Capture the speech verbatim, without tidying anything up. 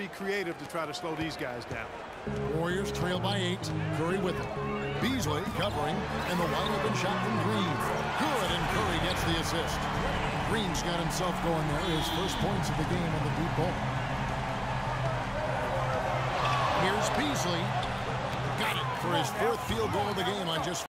be creative to try to slow these guys down. Warriors trail by eight. Curry with it. Beasley covering, and the wide open shot from Green. Good, and Curry gets the assist. Green's got himself going there. His first points of the game on the deep ball. Here's Beasley. Got it for his fourth field goal of the game on just